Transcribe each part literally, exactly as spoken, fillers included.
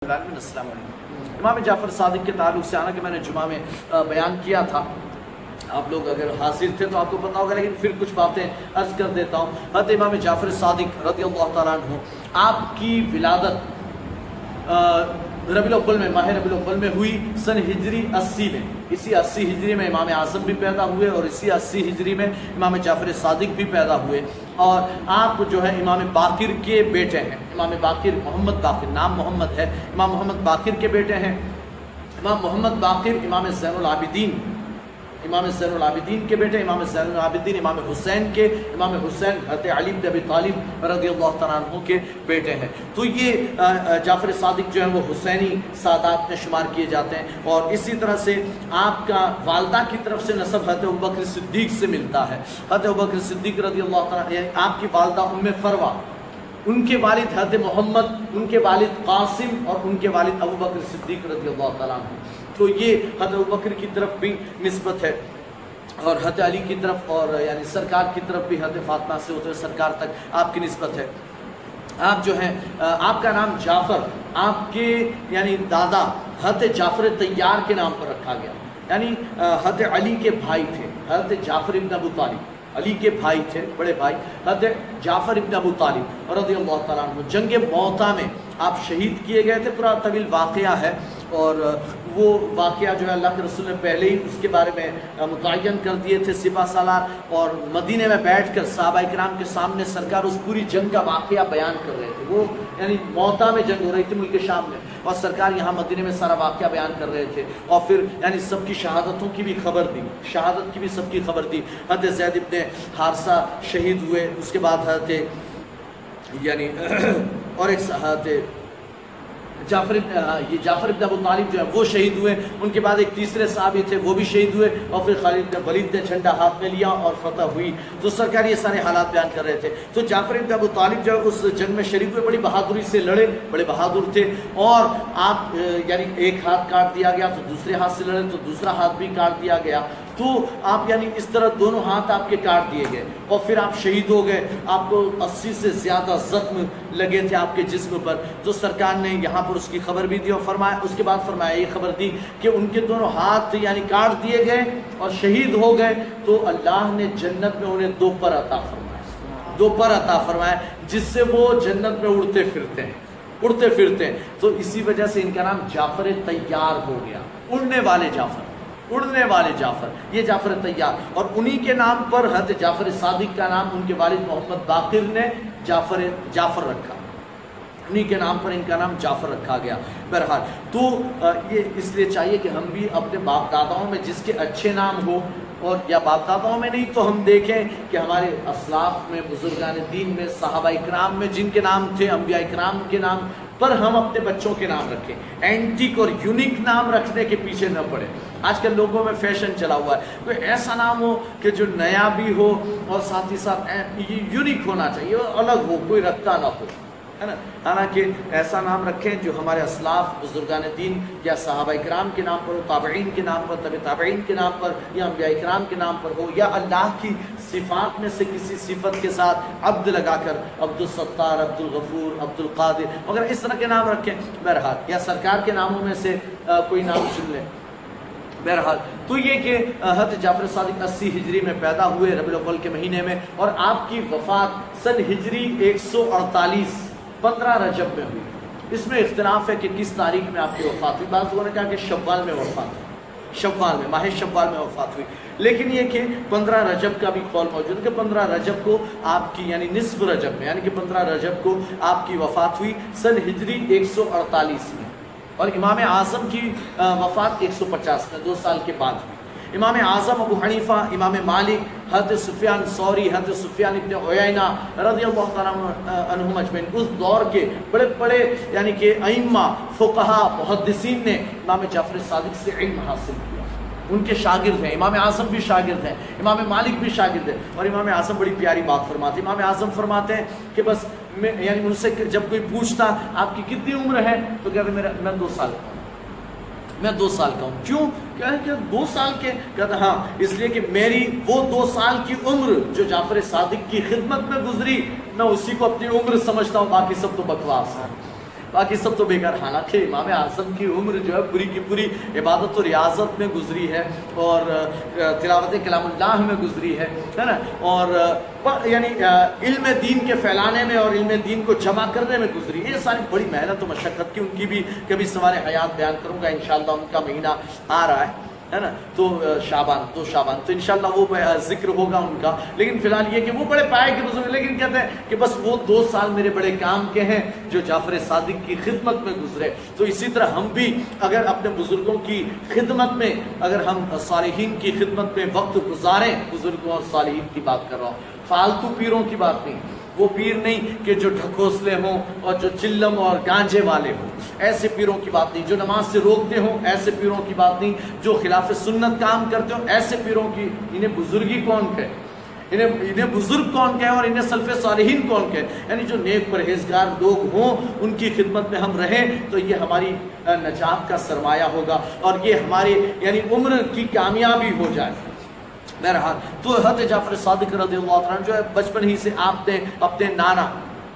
السلام علیکم۔ امام جعفر صادق کے تعلق سے آنا کہ میں نے جمعہ میں بیان کیا تھا، آپ لوگ اگر حاضر تھے تو آپ کو پتا ہوگا، لیکن پھر کچھ باتیں عرض کر دیتا ہوں۔ حضرت امام جعفر صادق رضی اللہ تعالیٰ عنہ آپ کی ولادت ربیع الاول میں ماہ ربیع الاول میں ہوئی سن ہجری اسی میں۔ اسی اسی ہجری میں امام اعظم بھی پیدا ہوئے اور اسی اسی ہجری میں امام جعفر صادق بھی پیدا ہوئے، اور آپ جو ہے امام باقر کے بیٹے ہیں۔ امام باقر محمد باقر، نام محمد ہے، امام محمد باقر کے بیٹے ہیں۔ امام محمد باقر امام زین العابدین امام زین العابدین کے بیٹے، امام زین العابدین امام حسین کے، امام حسین حضرت علی بن ابی طالب رضی اللہ تعالیٰ عنہ کے بیٹے ہیں۔ تو یہ جعفر صادق جو ہیں وہ حسینی سادات میں شمار کیے جاتے ہیں، اور اسی طرح سے آپ کا والدہ کی طرف سے نسب حضرت ابوبکر صدیق سے ملتا ہے۔ حضرت ابوبکر صدیق رضی اللہ تعالیٰ یعنی آپ کی والدہ ام فروا، ان کے والد حضرت محمد، ان کے والد قاسم اور ان کے والد ابوبکر صدیق رضی اللہ تعالیٰ عنہ، تو یہ حضرت ابوبکر کی طرف بھی نسبت ہے، اور حضرت علی کی طرف اور یعنی سرکار کی طرف بھی حضرت فاطمہ سے ہوتے ہوئے سرکار تک آپ کی نسبت ہے۔ آپ جو ہیں آپ کا نام جعفر آپ کے یعنی دادا حضرت جعفر طیار کے نام پر رکھا گیا، یعنی حضرت علی کے بھائی تھے حضرت جعفر ابن ابو طالب، علی کے بھائی تھے، بڑے بھائی حضرت جعفر ابن ابو طالب رضی اللہ تعالیٰ عنہ۔ جنگ موتا میں آپ شہید کیے گئے تھے، پورا طویل واقعہ ہے، اور وہ واقعہ جو ہے اللہ کے رسول نے پہلے ہی اس کے بارے میں متعین کر دیے تھے سپہ سالار، اور مدینے میں بیٹھ کر صحابہ کرام کے سامنے سرکار اس پوری جنگ کا واقعہ بیان کر رہے تھے۔ وہ یعنی موتا میں جنگ ہو رہی تھی ملک شام میں، اور سرکار یہاں مدینے میں سارا واقعہ بیان کر رہے تھے، اور پھر یعنی سب کی شہادتوں کی بھی خبر دی، شہادت کی بھی سب کی خبر دی۔ حضرت زید ابن حارثہ شہید ہوئے، اس کے بعد حضرت یعنی اور ایک حضرت جعفر یہ جعفر ابن ابو طالب جو ہے وہ شہید ہوئے، ان کے بعد ایک تیسرے صحابی تھے وہ بھی شہید ہوئے، اور پھر خالد بن ولید نے جھنڈا ہاتھ میں لیا اور فتح ہوئی۔ تو سرکار یہ سارے حالات بیان کر رہے تھے۔ تو جعفر ابن ابو طالب جو ہے اس جنگ میں شریک ہوئے، بڑی بہادری سے لڑے، بڑے بہادر تھے، اور آپ یعنی ایک ہاتھ کاٹ دیا گیا تو دوسرے ہاتھ سے لڑے تو دوسرا ہاتھ بھی کاٹ دیا گیا، تو آپ یعنی اس طرح دونوں ہاتھ آپ کے کاٹ دیے گئے، اور پھر آپ شہید ہو گئے۔ آپ کو اسی سے زیادہ زخم لگے تھے آپ کے جسم پر۔ تو سرکار نے یہاں پر اس کی خبر بھی دی، اور فرمایا اس کے بعد فرمایا یہ خبر دی کہ ان کے دونوں ہاتھ یعنی کاٹ دیے گئے اور شہید ہو گئے، تو اللہ نے جنت میں انہیں دو پر عطا فرمایا، دو پر عطا فرمایا جس سے وہ جنت میں اڑتے پھرتے ہیں اڑتے پھرتے ہیں تو اسی وجہ سے ان کا نام جعفر طیار ہو گیا، اڑنے والے جعفر، اڑنے والے جعفر، یہ جعفر طیار۔ اور انہی کے نام پر حضرت جعفر صادق کا نام ان کے والد محمد باقر نے جعفر جعفر رکھا، انہی کے نام پر ان کا نام جعفر رکھا گیا۔ بہرحال تو یہ اس لیے چاہیے کہ ہم بھی اپنے باپ داداؤں میں جس کے اچھے نام ہو، اور یا باپ داداؤں میں نہیں تو ہم دیکھیں کہ ہمارے اسلاف میں، بزرگان دین میں، صحابہ اکرام میں جن کے نام تھے، انبیاء اکرام کے نام پر ہم اپنے بچوں کے نام رکھیں۔ اینٹک اور یونیک نام رکھنے کے پیچھے نہ پڑے۔ آج کل لوگوں میں فیشن چلا ہوا ہے، کوئی ایسا نام ہو کہ جو نیا بھی ہو اور ساتھ ہی ساتھ یونیک ہونا چاہیے، الگ ہو، کوئی رکھتا نہ ہو، ہے نا۔ حالانکہ ایسا نام رکھیں جو ہمارے اسلاف، بزرگان دین یا صحابہ اکرام کے نام پر ہو، تابعین کے نام پر، تبع تابعین کے نام پر، یا انبیاء اکرام کے نام پر ہو، یا اللہ کی صفات میں سے کسی صفت کے ساتھ عبد لگا کر عبد الستار، عبد الغفور، عبد القادر وغیرہ اس طرح کے نام رکھیں۔ بہرحال یا سرکار کے ناموں میں سے کوئی نام چن لیں۔ بہرحال تو یہ کہ حضرت جعفر صادق اسی ہجری میں پیدا ہوئے ربیع الاول کے مہینے میں، اور آپ کی وفات سن ہجری ایک سو اڑتالیس پندرہ رجب میں ہوئی۔ اس میں اختلاف ہے کہ کس تاریخ میں آپ کی وفات ہوئی، بعض لوگوں نے کہا کہ شوال میں وفات ہوئی، شوال میں، ماہ شوال میں وفات ہوئی، لیکن یہ کہ پندرہ رجب کا بھی قول موجود ہے کہ پندرہ رجب کو آپ کی یعنی نصف رجب میں، یعنی کہ پندرہ رجب کو آپ کی وفات ہوئی سن ہجری ایک سو اڑتالیس میں، اور امام اعظم کی وفات ایک سو پچاس میں، دو سال کے بعد ہوئی۔ امام اعظم ابو حنیفہ، امام مالک، حضرت سفیان ثوری، حضرت سفیان ابن عیینہ رضی اللہ تعالیٰ عنہم اجمعین، اس دور کے بڑے بڑے یعنی کہ ائمہ، فقہا، محدثین نے امام جعفر صادق سے علم حاصل کیا، ان کے شاگرد ہیں۔ امام اعظم بھی شاگرد ہیں، امام مالک بھی شاگرد ہیں، اور امام اعظم بڑی پیاری بات فرماتے ہیں۔ امام اعظم فرماتے ہیں کہ بس میں یعنی ان سے جب کوئی پوچھتا آپ کی کتنی عمر ہے تو کہتے میرا میں دو سال کا ہوں، میں دو سال کا ہوں۔ کیوں؟ کہ دو سال کے؟ کہتا ہاں اس لیے کہ میری وہ دو سال کی عمر جو جعفر صادق کی خدمت میں گزری، میں اسی کو اپنی عمر سمجھتا ہوں، باقی سب تو بکواس ہے۔ باقی سب تو بیکار. حالانکہ امام اعظم کی عمر جو ہے پوری کی پوری عبادت و ریاضت میں گزری ہے اور تلاوت کلام اللہ میں گزری ہے ہے نا, اور یعنی علم دین کے پھیلانے میں اور علم دین کو جمع کرنے میں گزری. یہ ساری بڑی محنت و مشقت کی, ان کی بھی کبھی سوار حیات بیان کروں گا انشاءاللہ. ان کا مہینہ آ رہا ہے ہے نا, تو شعبان دو شعبان تو انشاءاللہ وہ ذکر ہوگا ان کا. لیکن فی الحال یہ کہ وہ بڑے پائے کے بزرگ, لیکن کہتے ہیں کہ بس وہ دو سال میرے بڑے کام کے ہیں جو جعفر صادق کی خدمت میں گزرے. تو اسی طرح ہم بھی اگر اپنے بزرگوں کی خدمت میں, اگر ہم صالحین کی خدمت میں وقت گزاریں, بزرگوں اور صالحین کی بات کر رہا ہوں, فالتو پیروں کی بات نہیں, وہ پیر نہیں کہ جو ڈھکوسلے ہوں اور جو چلم اور گانجے والے ہوں, ایسے پیروں کی بات نہیں. جو نماز سے روکتے ہوں, ایسے پیروں کی بات نہیں. جو خلاف سنت کام کرتے ہوں, ایسے پیروں کی, انہیں بزرگی کون کہے, انہیں انہیں بزرگ کون کہے اور انہیں سلف صالحین کون کہے. یعنی جو نیک پرہیزگار لوگ ہوں ان کی خدمت میں ہم رہیں تو یہ ہماری نجات کا سرمایہ ہوگا اور یہ ہماری یعنی عمر کی کامیابی ہو جائے. بہرحال تو حضرت جعفر صادق رضی اللہ عنہ جو ہے بچپن ہی سے آپ نے اپنے نانا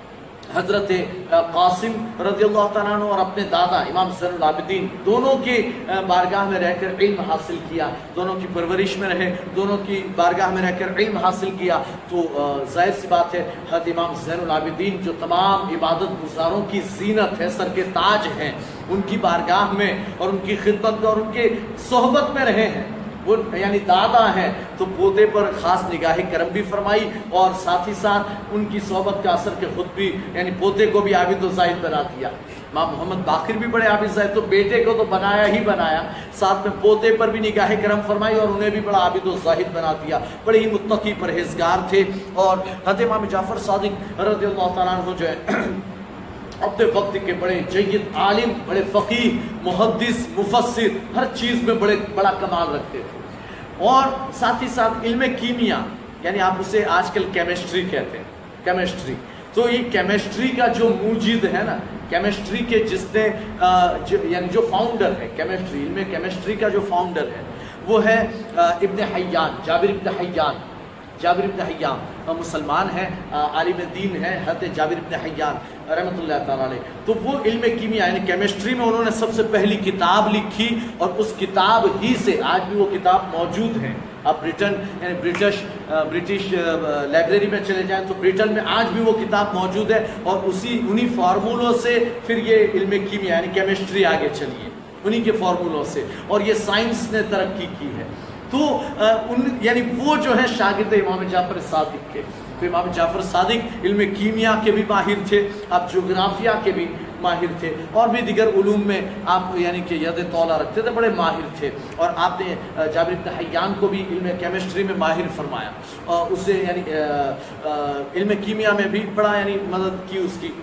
حضرت قاسم رضی اللہ تعالیٰ عنہ اور اپنے دادا امام زین العابدین دونوں کی بارگاہ میں رہ کر علم حاصل کیا, دونوں کی پرورش میں رہے, دونوں کی بارگاہ میں رہ کر علم حاصل کیا. تو ظاہر سی بات ہے حضرت امام زین العابدین جو تمام عبادت گزاروں کی زینت ہے, سر کے تاج ہیں, ان کی بارگاہ میں اور ان کی خدمت میں اور ان کی صحبت میں رہے ہیں. وہ یعنی دادا ہیں تو پوتے پر خاص نگاہ کرم بھی فرمائی اور ساتھ ہی ساتھ ان کی صحبت کا اثر کے خود بھی یعنی پوتے کو بھی عابد و زاہد بنا دیا. امام محمد باقر بھی بڑے عابد زاہد, تو بیٹے کو تو بنایا ہی بنایا, ساتھ میں پوتے پر بھی نگاہ کرم فرمائی اور انہیں بھی بڑا عابد و زاہد بنا دیا. بڑے ہی متقی پرہیزگار تھے. اور حضرت امام جعفر صادق رضی اللہ تعالیٰ عنہ جو ہے اپنے وقت کے بڑے جید عالم, بڑے فقیہ, محدث, مفسر, ہر چیز میں بڑے بڑا کمال رکھتے تھے. اور ساتھ ہی ساتھ علم کیمیا, یعنی آپ اسے آج کل کیمسٹری کہتے ہیں, کیمسٹری. تو یہ کیمسٹری کا جو موجد ہے نا, کیمسٹری کے جس نے یعنی جو فاؤنڈر ہے کیمسٹری, علم کیمسٹری کا جو فاؤنڈر ہے وہ ہے ابن حیان, جابر ابن حیان. جابر ابن حیان مسلمان ہیں, عالم دین ہیں حضرت جابر ابن حیان رحمۃ اللہ تعالیٰ علیہ. تو وہ علم کیمیا یعنی کیمسٹری میں انہوں نے سب سے پہلی کتاب لکھی اور اس کتاب ہی سے آج بھی وہ کتاب موجود ہے. آپ برٹن یعنی برٹش برٹش لائبریری میں چلے جائیں تو برٹن میں آج بھی وہ کتاب موجود ہے اور اسی انہی فارمولوں سے پھر یہ علم کیمیا یعنی کیمسٹری آگے چلی ہے, انہی کے فارمولوں سے, اور یہ سائنس نے ترقی کی ہے. تو ان یعنی وہ جو ہے شاگرد امام جعفر صادق کے. تو امام جعفر صادق علم کیمیا کے بھی ماہر تھے, آپ جغرافیہ کے بھی ماہر تھے, اور بھی دیگر علوم میں آپ یعنی کہ ید طولہ رکھتے تھے, بڑے ماہر تھے. اور آپ نے جابر بن حیان کو بھی علم کیمسٹری میں ماہر فرمایا اور اسے یعنی علم کیمیا میں بھی بڑا یعنی مدد کی اس کی,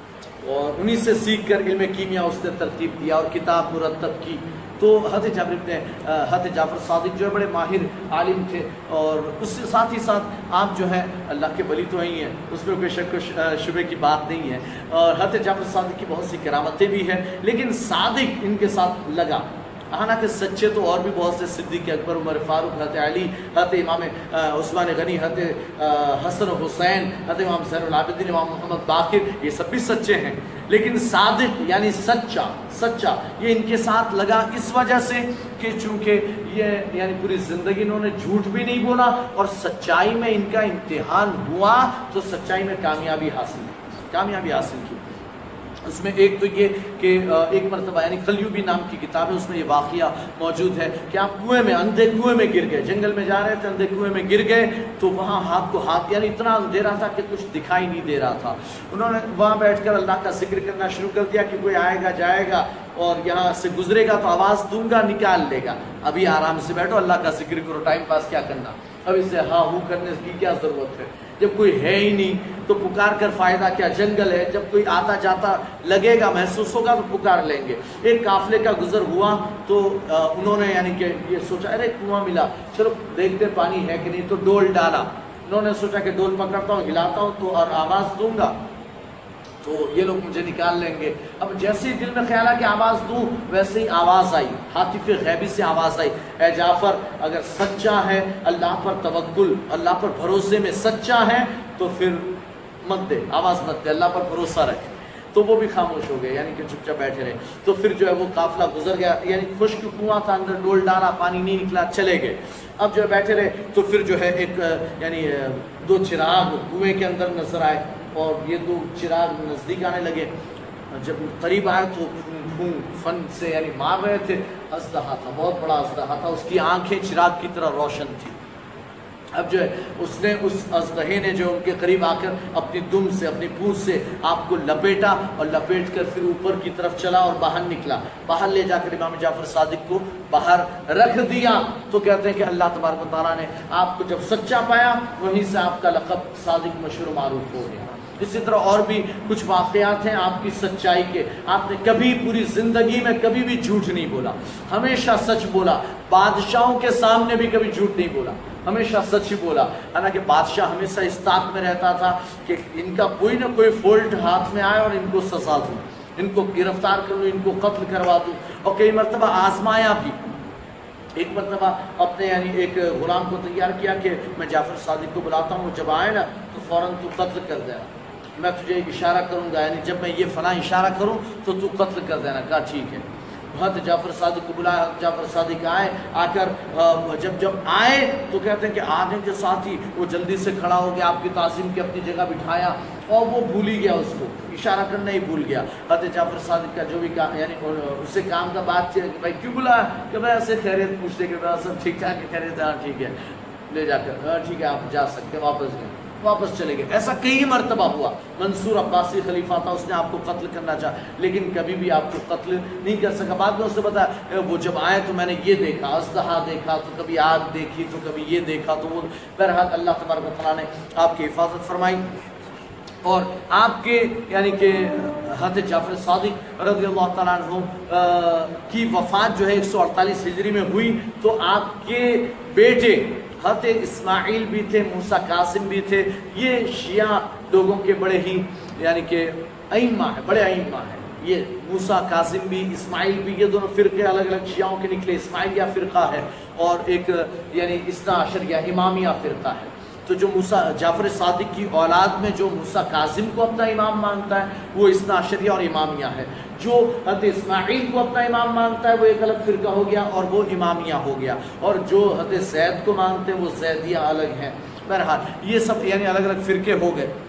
اور انہی سے سیکھ کر علم کیمیا اس نے ترتیب دیا اور کتاب مرتب کی. تو حضرت جابر ابن حضرت جعفر صادق جو ہے بڑے ماہر عالم تھے, اور اس سے ساتھ ہی ساتھ آپ جو ہے اللہ کے ولی تو ہی ہیں, اس میں کوئی شک و شبے کی بات نہیں ہے. اور حضرت جعفر صادق کی بہت سی کرامتیں بھی ہیں, لیکن صادق ان کے ساتھ لگا. حالانکہ سچے تو اور بھی بہت سے, صدیق اکبر, عمر فاروق, حضرت علی, حضرت امام عثمان غنی, حضرت حسن و حسین, حضرت امام زین العابدین, امام محمد باقر, یہ سب بھی سچے ہیں. لیکن صادق یعنی سچا, سچا یہ ان کے ساتھ لگا اس وجہ سے کہ چونکہ یہ یعنی پوری زندگی انہوں نے جھوٹ بھی نہیں بولا اور سچائی میں ان کا امتحان ہوا تو سچائی میں کامیابی حاصل کی, کامیابی حاصل کی. اس میں ایک تو یہ کہ ایک مرتبہ یعنی قلیوبی نام کی کتاب ہے, اس میں یہ واقعہ موجود ہے کہ آپ کنویں میں, اندھے کنویں میں گر گئے, جنگل میں جا رہے تھے, اندھے کنویں میں گر گئے. تو وہاں ہاتھ کو ہاتھ یعنی اتنا اندھیرا تھا کہ کچھ دکھائی نہیں دے رہا تھا. انہوں نے وہاں بیٹھ کر اللہ کا ذکر کرنا شروع کر دیا کہ کوئی آئے گا جائے گا اور یہاں سے گزرے گا تو آواز دوں گا, نکال لے گا. ابھی آرام سے بیٹھو, اللہ کا ذکر کرو, ٹائم پاس کیا کرنا, اب اس سے ہاں ہوں کرنے کی کیا ضرورت ہے, جب کوئی ہے ہی نہیں تو پکار کر فائدہ کیا, جنگل ہے, جب کوئی آتا جاتا لگے گا, محسوس ہوگا تو پکار لیں گے. ایک قافلے کا گزر ہوا تو انہوں نے یعنی کہ یہ سوچا ارے کنواں ملا, چلو دیکھتے پانی ہے کہ نہیں, تو ڈول ڈالا. انہوں نے سوچا کہ ڈول پکڑتا ہوں, ہلاتا ہوں تو اور آواز دوں گا تو یہ لوگ مجھے نکال لیں گے. اب جیسے ہی دل میں خیال ہے کہ آواز دوں, ویسے ہی آواز آئی, حاطف غیبی سے آواز آئی, اے جعفر اگر سچا ہے, اللہ پر توکل, اللہ پر بھروسے میں سچا ہے تو پھر مت دے, آواز مت دے, اللہ پر بھروسہ رکھ. تو وہ بھی خاموش ہو گئے، یعنی کہ چپ چاپ بیٹھے رہے۔ تو پھر جو ہے وہ قافلہ گزر گیا، یعنی خشک کنواں تھا، اندر ڈول ڈالا، پانی نہیں نکلا، چلے گئے۔ اب جو ہے بیٹھے رہے تو پھر جو ہے ایک یعنی دو چراغ کنویں کے اندر نظر آئے، اور یہ دو چراغ نزدیک آنے لگے۔ جب قریب آئے تو پھون فن سے یعنی مار رہے تھے، اژدہا تھا، بہت بڑا اژدہا تھا، اس کی آنکھیں چراغ کی طرح روشن تھی۔ اب جو ہے اس نے اس اژدہے نے جو ان کے قریب آ کر اپنی دم سے اپنی پونچھ سے آپ کو لپیٹا، اور لپیٹ کر پھر اوپر کی طرف چلا اور باہر نکلا، باہر لے جا کر امام جعفر صادق کو باہر رکھ دیا۔ تو کہتے ہیں کہ اللہ تبارک و تعالیٰ نے آپ کو جب سچا پایا، وہیں سے آپ کا لقب صادق مشہور معروف ہو گیا۔ اسی طرح اور بھی کچھ واقعات ہیں آپ کی سچائی کے۔ آپ نے کبھی پوری زندگی میں کبھی بھی جھوٹ نہیں بولا، ہمیشہ سچ بولا، بادشاہوں کے سامنے بھی کبھی جھوٹ نہیں بولا، ہمیشہ سچ ہی بولا۔ حالانکہ بادشاہ ہمیشہ اس طاق میں رہتا تھا کہ ان کا کوئی نہ کوئی فالٹ ہاتھ میں آئے اور ان کو سزا دوں، ان کو گرفتار کر لوں، ان کو قتل کروا دوں۔ اور کئی مرتبہ آزمایا بھی۔ ایک مرتبہ اپنے یعنی ایک غلام کو تیار کیا کہ میں جعفر صادق کو بلاتا ہوں، جب آئے نا تو فوراً تو قتل کر دینا، میں تجھے ایک اشارہ کروں گا، یعنی جب میں یہ فلاں اشارہ کروں تو تو قتل کر دینا۔ کہا ٹھیک ہے۔ حضرت جعفر صادق کو بلایا، جعفر صادق آئے، آ کر جب جب آئے تو کہتے ہیں کہ آنے کے ساتھ ہی وہ جلدی سے کھڑا ہو گیا، آپ کی تعظیم کی اپنی جگہ بٹھایا، اور وہ بھول ہی گیا، اس کو اشارہ کرنا ہی بھول گیا۔ حضرت جعفر صادق کا جو بھی کام یعنی اسے کام کا بات کہ بھائی کیوں بلایا، کہ بھائی ایسے خیریت پوچھتے کہ بھائی سب ٹھیک ٹھاک ہے، خیریت؟ ہاں ٹھیک ہے، لے جا کر ہاں ٹھیک ہے آپ جا سکتے، واپس گئے، واپس چلے گئے۔ ایسا کئی مرتبہ ہوا۔ منصور عباسی خلیفہ تھا، اس نے آپ کو قتل کرنا چاہا، لیکن کبھی بھی آپ کو قتل نہیں کر سکا۔ بعد میں اس نے بتایا وہ جب آئے تو میں نے یہ دیکھا، اژدہا دیکھا، تو کبھی آگ دیکھی، تو کبھی یہ دیکھا، تو وہ بہرحال اللہ تبارک و تعالیٰ نے آپ کی حفاظت فرمائی۔ اور آپ کے یعنی کہ حضرت جعفر صادق رضی اللہ تعالیٰ عنہ کی وفات جو ہے ایک سو اڑتالیس ہجری میں ہوئی، تو آپ کے بیٹے حضرت اسماعیل بھی تھے، موسیٰ کاظم بھی تھے۔ یہ شیعہ لوگوں کے بڑے ہی یعنی کہ ائمہ ہیں، بڑے ائمہ ہیں۔ یہ موسیٰ کاظم بھی، اسماعیل بھی، یہ دونوں فرقے الگ الگ شیعوں کے نکلے۔ اسماعیلیہ فرقہ ہے اور ایک یعنی اثنا عشریہ امامیہ فرقہ ہے۔ تو جو موسیٰ جعفر صادق کی اولاد میں جو موسیٰ کاظم کو اپنا امام مانتا ہے وہ اثنا عشریہ اور امامیہ ہے، جو حضرت اسماعیل کو اپنا امام مانتا ہے وہ ایک الگ فرقہ ہو گیا اور وہ امامیہ ہو گیا، اور جو حضرت زید کو مانتے ہیں وہ زیدیہ الگ ہیں۔ بہرحال یہ سب یعنی الگ الگ فرقے ہو گئے۔